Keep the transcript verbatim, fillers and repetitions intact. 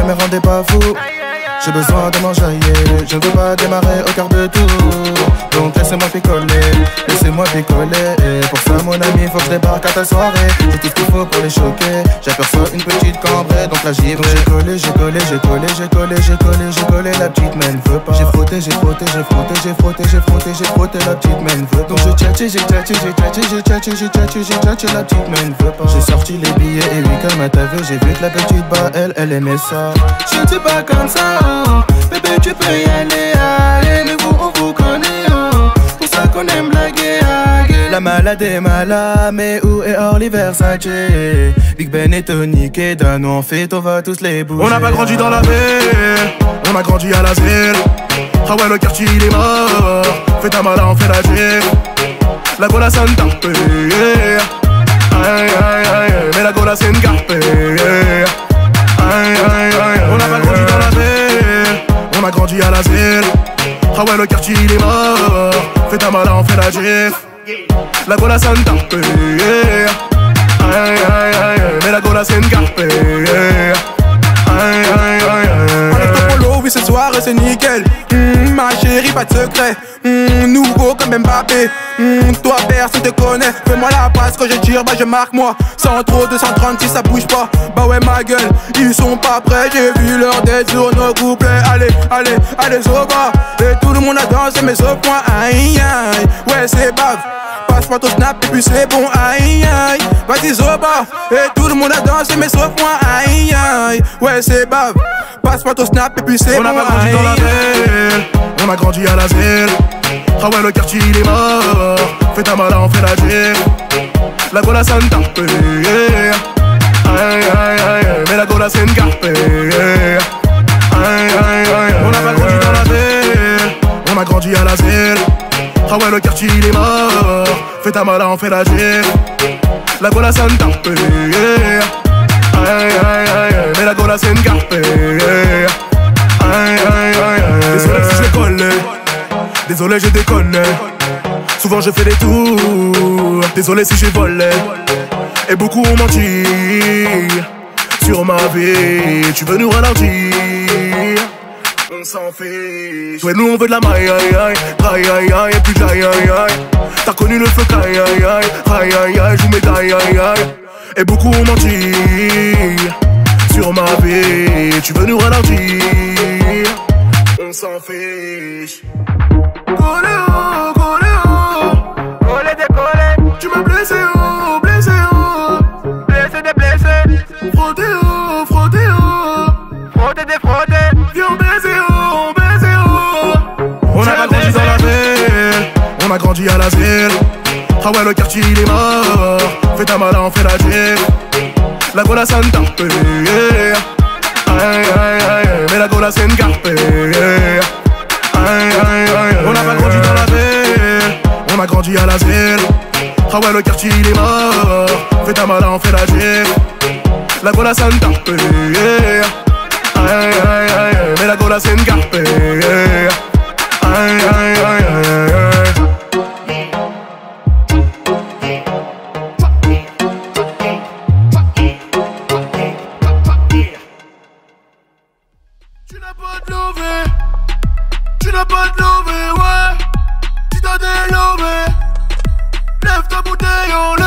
me rendez pas fou. J'ai besoin de m'enjailler, je ne veux pas démarrer au quart de tour. Donc laissez-moi picoler, laissez-moi picoler. Et pour ça mon ami, faut que je débarque à ta soirée. J'ai tout ce qu'il faut pour les choquer, j'aperçois une petite cambrée, donc là j'y vais. J'ai collé, j'ai collé, j'ai collé, j'ai collé, j'ai collé, j'ai collé, la petite mais ne veut pas. J'ai frotté, j'ai frotté, j'ai frotté, j'ai frotté, j'ai frotté, j'ai frotté, la petite mais ne veut pas. Donc j'ai tchatché, j'ai tchatché, j'ai tchatché, j'ai tchatché, j'ai tchatché, j'ai tchatché, la petite mais ne veut pas. J'ai sorti les billets et oui comme à ta vue, j'ai vu que la petite bah elle, elle aimait ça. Je ne suis pas comme ça, bébé tu peux y aller, allez, mais vous on vous connaît, oh. Pour ça qu'on aime blaguer, haguer. La malade est malade, mais où est Orly Versace? Big Ben et Tonic et Dan, on fait, on va tous les bouger. On n'a pas grandi dans la ville, on a grandi à l'asile. Ah ouais, le quartier il est mort, fais ta mala, on fait la gym. La gola santa, yeah. Aïe aïe aïe, mais la gola c'est une carpe, yeah. Aïe aïe aïe, on n'a pas grandi dans la ville, on a grandi à l'asile. Ah ouais, le quartier il est mort, fais ta mala, on fait la gym. La gola santa, yeah. Aïe aïe aïe, mais la gola c'est une carpe, yeah. Aïe aïe aïe aïe. Enlève ton polo, oui ce soir c'est nickel. Mmh, ma chérie, pas de secret. Mmh, nouveau comme Mbappé. Mmh, toi personne te connaît. Fais-moi la passe quand je tire, bah je marque moi. Sans trop, deux cent trente-six ça bouge pas. Bah ouais ma gueule, ils sont pas prêts. J'ai vu leur tête sur nos couplets. Allez, allez, allez Zoba. Et tout le monde a dansé mais sauf moi. Aïe aïe, ouais c'est bave. Passe-moi ton snap et puis c'est bon. Aïe aïe, vas-y Zoba. Et tout le monde a dansé mais sauf moi. Aïe aïe, ouais c'est bave. Passe-moi ton snap et puis c'est bon. On n'a pas grandi dans la ville, on a grandi à l'asile. Ah ouais, le quartier il est mort, fais ta mala, on fait la gym. La gola santa, yeah. Aïe aïe aïe, mais la gola c'est une carpe, yeah. Aïe aïe aïe, on n'a pas grandi dans la ville, on a grandi à l'asile. Ah ouais, le quartier il est mort, fais ta mala, on fait la gym. La gola santa, yeah. Aïe aïe aïe, mais la gola c'est une carpe, yeah. Aïe aïe aïe, désolé si je décolle, désolé je déconne. Souvent je fais des tours, désolé si j'ai volé. Et beaucoup ont menti sur ma vie, tu veux nous ralentir? On s'en fiche. Ouais, nous on veut de la maille, aïe aïe, aïe aïe aïe, et puis aïe aïe aïe. T'as connu le feu, aïe aïe aïe, aïe aïe aïe, je vous médaille, aïe aïe. Et beaucoup ont menti sur ma vie, tu veux nous ralentir? On s'en fiche. Collé oh, collé oh, Collé décollé, tu m'as blessé oh, blessé oh, blessé déblessé. frotté oh, frotté oh, Frotté défrotté. viens baiser oh, baiser oh. On a pas grandi dans la ville, on a grandi à l'asile. Ah ouais, le quartier il est mort, fais ta mala, on fait la gym. La gola santa, yeah. Aïe aïe aïe, mais la gola c'est une carpe, yeah. Aïe aïe aïe, on n'a pas grandi dans la ville, on a grandi à l'asile. Ah ouais, le quartier il est mort, fais ta mala, on fait la gym. La gola santa, yeah. Aïe aïe aïe, mais la gola c'est une carpe, yeah. Aïe aïe aïe aïe. Tu n'as pas de lové, tu n'as pas de lové, ouais. Tu t'as délové, lève ta bouteille en l'air.